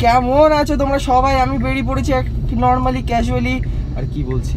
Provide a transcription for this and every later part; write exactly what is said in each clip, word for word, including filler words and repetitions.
কেমন আছো তোমরা সবাই? আমি বেরিয়ে পড়েছি নর্মালি ক্যাজুয়ালি, আর কি বলছি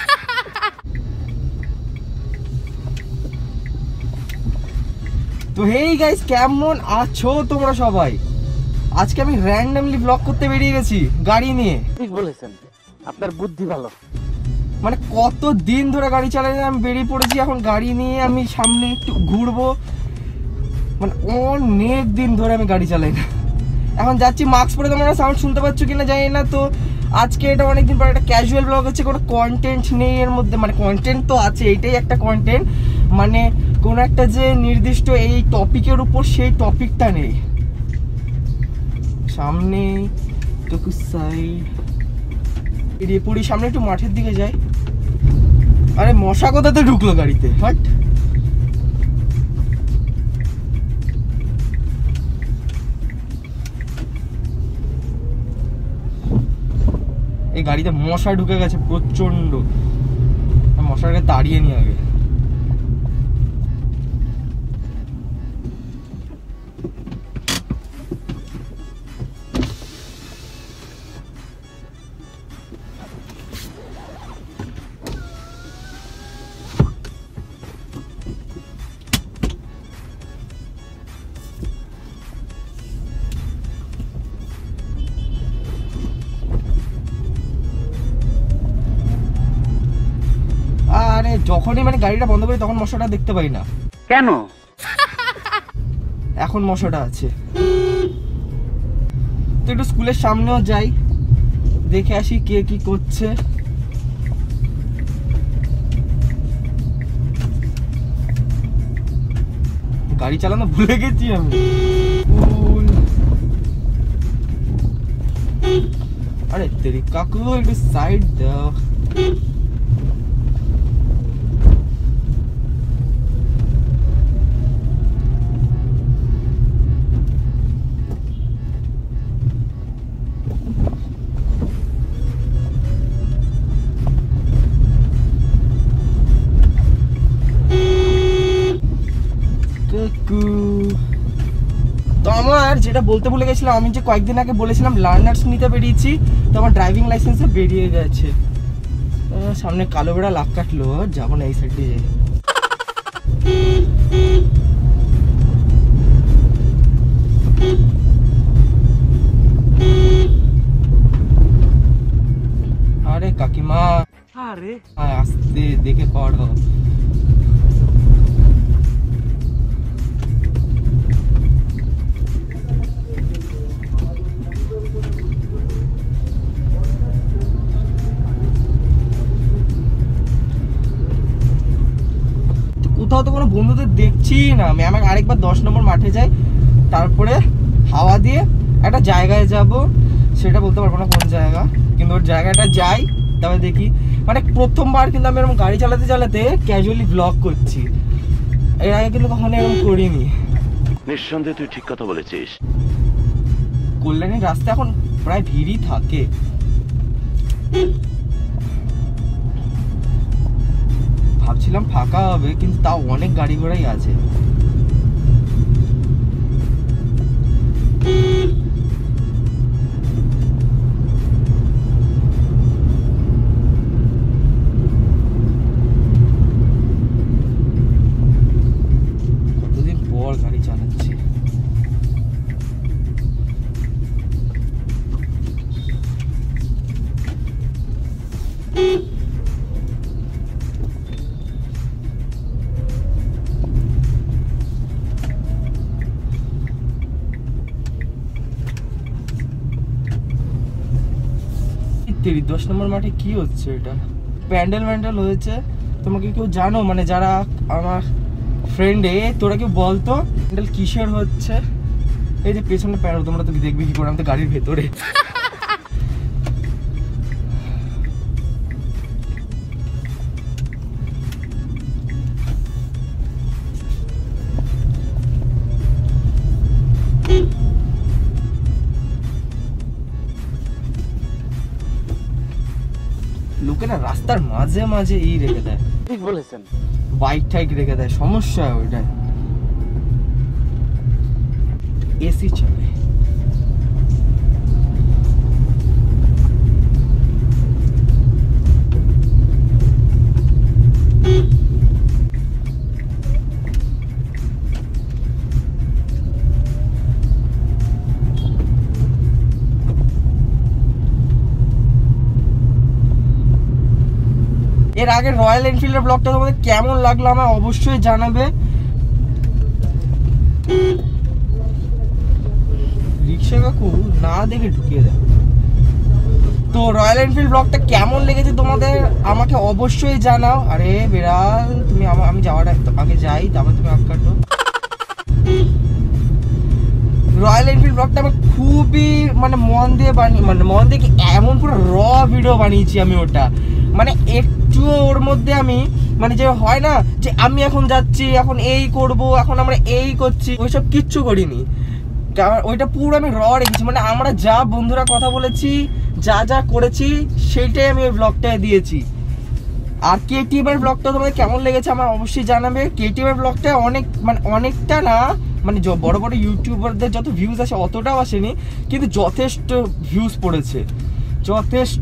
তো হেই গাইস, কেমন আছো তোমরা সবাই? আজকে আমি র্যান্ডমলি ব্লগ করতে বেরিয়ে গেছি গাড়ি নিয়ে। ঠিক বলেছেন, আপনার বুদ্ধি ভালো। মানে কত দিন ধরে গাড়ি চালাই আমি বেরিয়ে পড়েছি এখন গাড়ি নিয়ে। আমি সামনে একটু ঘুরবো, মানে অনেক দিন ধরে আমি গাড়ি চালাই না। এখন যাচ্ছি, মাস্ক পরে তোমরা সাউন্ড শুনতে পাচ্ছ কিনা জানি না। তো আজকে এটা অনেকদিন পর একটা ক্যাজুয়াল ব্লগ হচ্ছে, কোনো কন্টেন্ট নেই এর মধ্যে। মানে কন্টেন্ট তো আছে, এইটাই একটা কন্টেন্ট, মানে কোনো একটা যে নির্দিষ্ট এই টপিকের উপর সেই টপিকটা নেই। সামনে টুকু সাইড এড়িয়ে পড়ি, সামনে একটু মাঠের দিকে যাই। আরে মশা কোথাতে ঢুকলো গাড়িতে? হাট। এই গাড়িতে মশা ঢুকে গেছে প্রচন্ড, মশাটাকে তাড়িয়ে নি আগে। আরে যখনই মানে গাড়িটা বন্ধ করি তখন মশাটা দেখতে পাই না কেন? এখন মশাটা আছে। তো একটু স্কুলের সামনেও যাই, দেখে আসি কে কি করছে। গাড়ি চালানো ভুলে গেছি আমি। আরে তেরি কাকু, একটু সাইড দাও। তো আমার যেটা বলতে ভুলে গেছিলাম, আমি যে কয়েকদিন আগে বলেছিলাম লার্নার্স নিতে বেরিয়েছি, তো আমার ড্রাইভিং লাইসেন্সে বেরিয়ে গেছে। সামনে কালো বেড়া লাখ কাটলো, যাবো না এই সাইড দিয়ে যাই। আরে কাকিমা, আরে আস্তে দেখে পড়ো। কোথাও তো কোনো বন্ধুদের দেখছি না আমি। আমাকে আরেকবার দশ নম্বর মাঠে যাই, তারপরে হাওয়া দিয়ে একটা জায়গায় যাব, সেটা বলতে পারবো না কোন জায়গা, কিন্তু ওর জায়গাটা যাই, তারপরে দেখি। মানে প্রথমবার কিন্তু আমি এরকম গাড়ি চালাতে চালাতে ক্যাজুয়ালি ব্লগ করছি, এর আগে কিন্তু কখনো এরকম করিনি। নিঃসন্দেহে তুই ঠিক কথা বলেছিস। কল্যাণীর রাস্তা এখন প্রায় ভিড়ই থাকে। ভাবছিলাম ফাঁকা হবে, কিন্তু তাও অনেক গাড়ি ঘোড়াই আছে। কতদিন পর গাড়ি চালাচ্ছি। দশ নম্বর মাঠে কি হচ্ছে? এটা প্যান্ডেল ম্যান্ডেল হয়েছে। তোমাকে কেউ জানো, মানে যারা আমার ফ্রেন্ডে, তোরা কেউ বলতো প্যান্ডেল কিসের হচ্ছে? এই যে পেছনে প্যান্ডেল, তোমরা তো দেখবে কি করে, আমি তো গাড়ির ভেতরে। লোকেরা রাস্তার মাঝে মাঝে এই রেখে দেয়। ঠিক বলেছেন, বাইক টাইক রেখে দেয়, সমস্যা ওইটাই। এসি চলে। এর আগে রয়্যাল এনফিল্ডের ব্লগটা তোমাদের কেমন লাগলো আমায় অবশ্যই জানাবে। রিক্সা কাকু না দেখে ঢুকিয়ে দেয়। তো রয়্যাল এনফিল্ড ব্লগটা কেমন লেগেছে তোমাদের আমাকে অবশ্যই জানাও। আরে বিড়াল তুমি আমি যাওয়ার আগে যাই, তারপর তুমি আগ কাটো। রয়্যাল এনফিল্ড ব্লগটা আমি খুবই মানে মন দিয়ে বানিয়ে মানে মন দিয়ে এমন পুরো র ভিডিও বানিয়েছি আমি ওটা, মানে একটু ওর মধ্যে আমি মানে যে হয় না যে আমি এখন যাচ্ছি এখন এই করব এখন আমরা এই করছি ওইসব কিচ্ছু করিনি। ওইটা পুরো আমি র রেখেছি, মানে আমরা যা বন্ধুরা কথা বলেছি যা যা করেছি সেইটাই আমি ওই ব্লগটায় দিয়েছি। আর কেটিএম এর ব্লগটা তোমাদের কেমন লেগেছে আমার অবশ্যই জানাবে। কেটিএম এর ব্লগটা অনেক মানে অনেকটা না মানে বড় বড় ইউটিউবারদের যত ভিউজ আসে অতটাও আসেনি, কিন্তু যথেষ্ট ভিউজ পড়েছে, যথেষ্ট।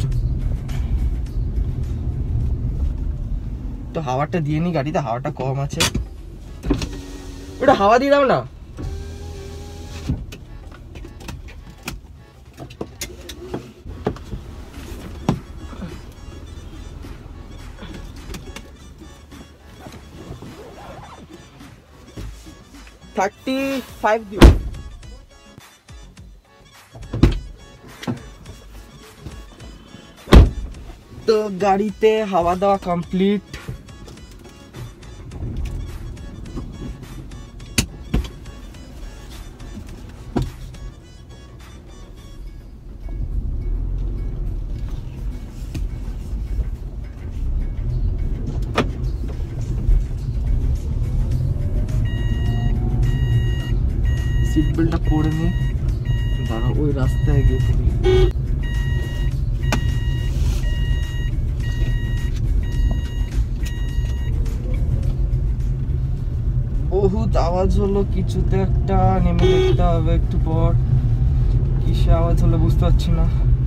তো হাওয়াটা দিয়ে নি, গাড়িতে হাওয়াটা কম আছে, ওটা হাওয়া দিয়ে দাও না। থার্টি ফাইভ দিও। তো গাড়িতে হাওয়া দেওয়া কমপ্লিট। সিট বেল্টটা পরে নি, দাঁড়া ওই রাস্তায় গিয়ে পড়ি। বহুত আওয়াজ হলো, কিছুতে একটা নেমে দেখতে হবে একটু পর। কিসে আওয়াজ হলো বুঝতে পারছি না।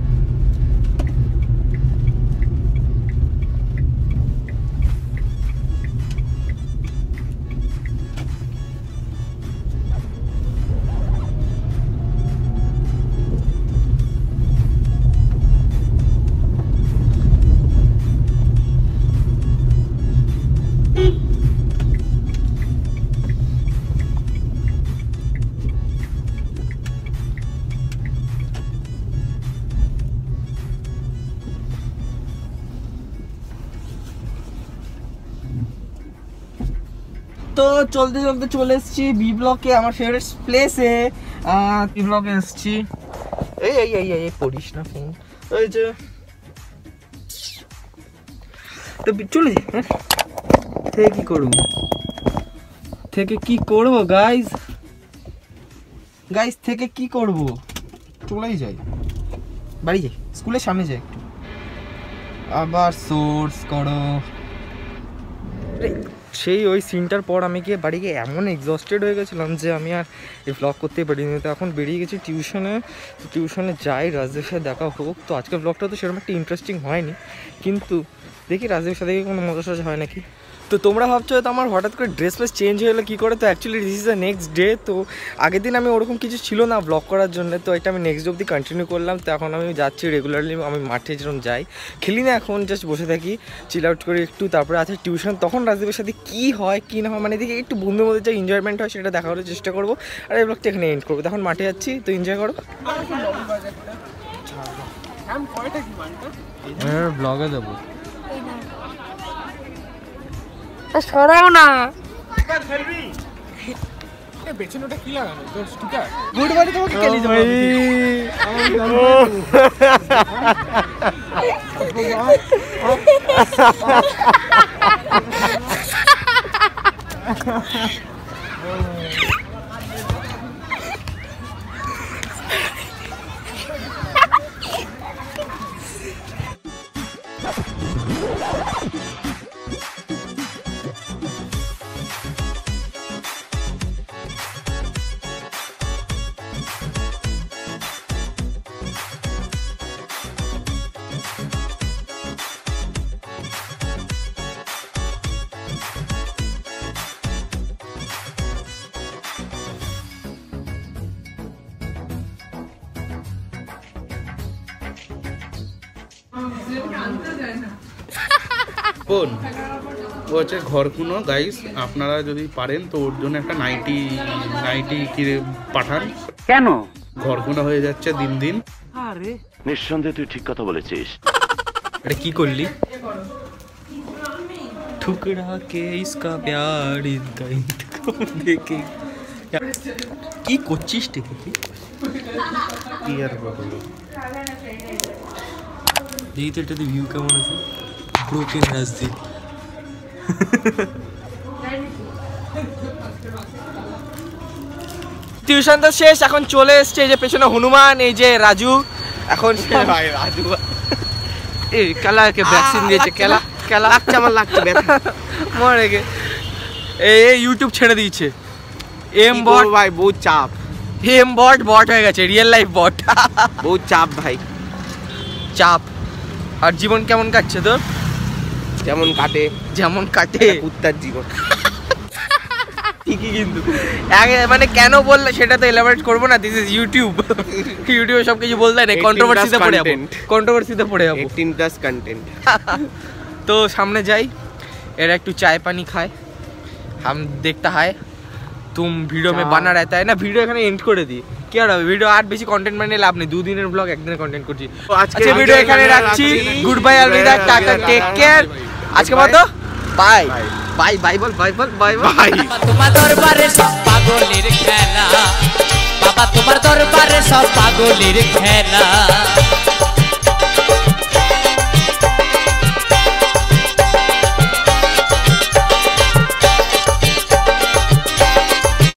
তো চলতে চলতে চলে এসেছি বি ব্লকে, আমার ফেভারিট প্লেসে। বি ব্লকে এসেছি। এই এই এই এই পড়িস না ফোন, ওই যে তো চলে যাই। হ্যাঁ থেকে কি করবো থেকে কি করবো গাইজ গাইজ থেকে কি করবো চলেই যাই, বাড়ি যাই, স্কুলের সামনে যাই একটু। আবার সোর্স করো। সেই ওই সিনটার পর আমি গিয়ে বাড়ি গিয়ে এমন এক্সস্টেড হয়ে গেছিলাম যে আমি আর এই ব্লগ করতেই পারিনি। তো এখন বেরিয়ে গেছি টিউশনে, তো টিউশনে যাই, রাজের সাথে দেখা হোক। তো আজকের ব্লগটা তো সেরকম একটা ইন্টারেস্টিং হয়নি, কিন্তু দেখি রাজের সাথে কোনো মজা সজা হয় নাকি। তো তোমরা ভাবছো হয়তো আমার হঠাৎ করে ড্রেস ফ্রেস চেঞ্জ হয়ে গেলো কী করে। তো actually this is the next day. তো আগের দিন আমি ওরকম কিছু ছিল না ব্লগ করার জন্য, তো এটা আমি নেক্সট ডে অবধি কন্টিনিউ করলাম। তো এখন আমি যাচ্ছি রেগুলারলি, আমি মাঠে যেরকম যাই, খেলি না এখন, জাস্ট বসে থাকি, চিল আউট করি একটু, তারপরে আছে টিউশন। তখন রাজদীপের সাথে কী হয় কী না হয় মানে দেখি একটু বন্ধুর মধ্যে যে এনজয়মেন্ট হয় সেটা দেখার চেষ্টা করবো। আর এই ব্লগটা এখানে এন্ড করবো। তখন মাঠে যাচ্ছি, তো এনজয় করো। ব্লগে দেবো, সরাও না। পেছনেটা কি লাগানো তোর স্টিকার? গুড মর্নিং তোমাকে কে লিখে আনতে যায় না। বোন ও হচ্ছে ঘরকুনো গাইস, আপনারা যদি পারেন তো ওর জন্য একটা নাইটি নাইটি কিনে পাঠান। কেন? ঘরকুনো হয়ে যাচ্ছে দিন দিন। আরে নিঃসন্দেহে তুই ঠিক কথা বলেছিস। এটা কি করলি? ठुकरा के इसका प्यार इनका इनको देखे কি করছিস ঠিক কি কি আর বলবো এই তো এটাতে ভিউ কেমন আছে ব্রোকেন রাজদীপ টিউশন তো শেষ এখন চলে এসছে এই যে পেছনে হনুমান এই যে রাজু এখন ভাই রাজু এই কালাকে ভ্যাকসিন দিয়েছে কেলা কেলা লাগছে আমার লাগছে ব্যথা মরে গে এই ইউটিউব ছেড়ে দিয়েছে এম বট ভাই বহুত চাপ এম বট বট হয়ে গেছে রিয়েল লাইফ বট বহুত চাপ ভাই চাপ আর জীবন কেমন কাটছে তোর যেমন কাটে যেমন কাটে কুত্তার জীবন ঠিকই কিন্তু আগে মানে কেন বললে সেটা তো এলাবোরেট করবো না দিস ইজ ইউটিউব ইউটিউবে সব কিছু বলতে নেই কন্ট্রোভার্সিতে পড়ে যাবো কন্ট্রোভার্সিতে পড়ে যাবো eighteen প্লাস কন্টেন্ট तो सामने जाई एरा एक चाय पानी खाए हम देखता है तुम वीडियो में बना रहता है ना वीडियो এখানে এন্ড করে দি কি আর ভিডিও আর বেশি কন্টেন্ট বানিয়ে লাভ নেই দুই দিনের ব্লগ একদিনের কন্টেন্ট করছি আজকে ভিডিও এখানে রাখছি গুড বাই অলবিদা টাটা টেক কেয়ার আজকে মতো বাই বাই বাই বল বাই বল বাই বাই তোমার দরবারে সব পাগলের খেলা বাবা তোমার দরবারে সব পাগলের খেলা